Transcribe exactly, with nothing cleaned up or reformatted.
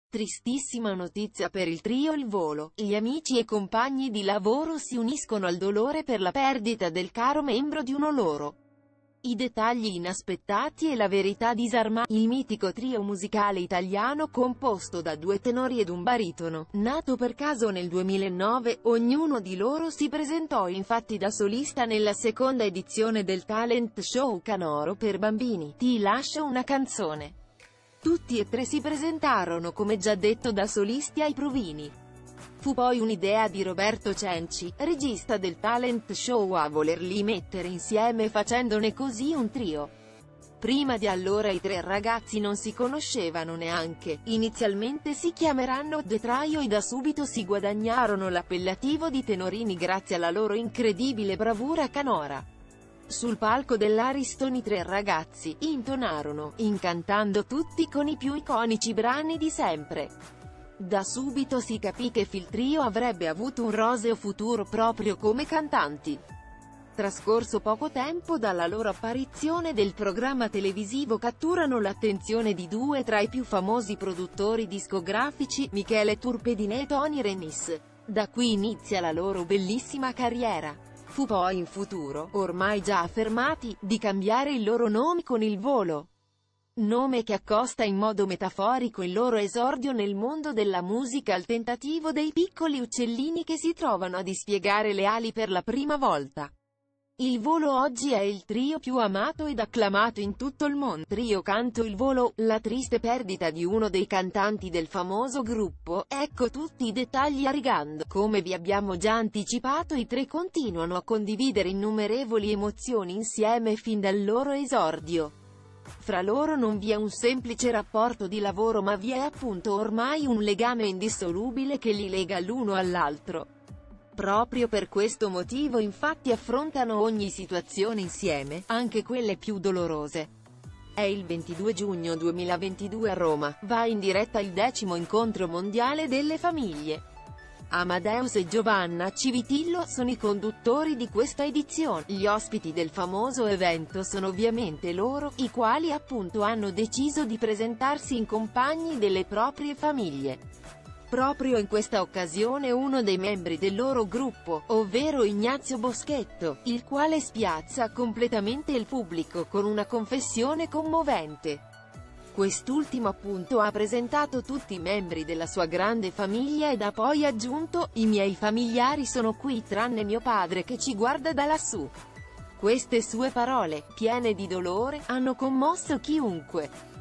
Tristissima notizia per il trio Il Volo. Gli amici e compagni di lavoro si uniscono al dolore per la perdita del caro membro di uno loro. I dettagli inaspettati e la verità disarmante. Il mitico trio musicale italiano composto da due tenori ed un baritono, nato per caso nel duemilanove, ognuno di loro si presentò infatti da solista nella seconda edizione del talent show Canoro per bambini, Ti lascio una canzone. Tutti e tre si presentarono come già detto da solisti ai provini. Fu poi un'idea di Roberto Cenci, regista del talent show, a volerli mettere insieme facendone così un trio. Prima di allora i tre ragazzi non si conoscevano neanche, inizialmente si chiameranno The Trio e da subito si guadagnarono l'appellativo di tenorini grazie alla loro incredibile bravura canora. Sul palco dell'Ariston i tre ragazzi intonarono, incantando tutti con i più iconici brani di sempre. Da subito si capì che il trio avrebbe avuto un roseo futuro proprio come cantanti. Trascorso poco tempo dalla loro apparizione del programma televisivo catturano l'attenzione di due tra i più famosi produttori discografici, Michele Turpedine e Tony Renis. Da qui inizia la loro bellissima carriera. Fu poi in futuro, ormai già affermati, di cambiare il loro nome con Il Volo. Nome che accosta in modo metaforico il loro esordio nel mondo della musica al tentativo dei piccoli uccellini che si trovano a dispiegare le ali per la prima volta. Il Volo oggi è il trio più amato ed acclamato in tutto il mondo. Trio canto Il Volo, la triste perdita di uno dei cantanti del famoso gruppo, ecco tutti i dettagli a rigando. Come vi abbiamo già anticipato, i tre continuano a condividere innumerevoli emozioni insieme fin dal loro esordio. Fra loro non vi è un semplice rapporto di lavoro ma vi è appunto ormai un legame indissolubile che li lega l'uno all'altro. Proprio per questo motivo infatti affrontano ogni situazione insieme, anche quelle più dolorose. È il ventidue giugno duemilaventidue a Roma, va in diretta il decimo incontro mondiale delle famiglie. Amadeus e Giovanna Civitillo sono i conduttori di questa edizione. Gli ospiti del famoso evento sono ovviamente loro, i quali appunto hanno deciso di presentarsi in compagni delle proprie famiglie. Proprio in questa occasione uno dei membri del loro gruppo, ovvero Ignazio Boschetto, il quale spiazza completamente il pubblico con una confessione commovente. Quest'ultimo appunto ha presentato tutti i membri della sua grande famiglia ed ha poi aggiunto: "I miei familiari sono qui tranne mio padre che ci guarda da lassù". Queste sue parole, piene di dolore, hanno commosso chiunque.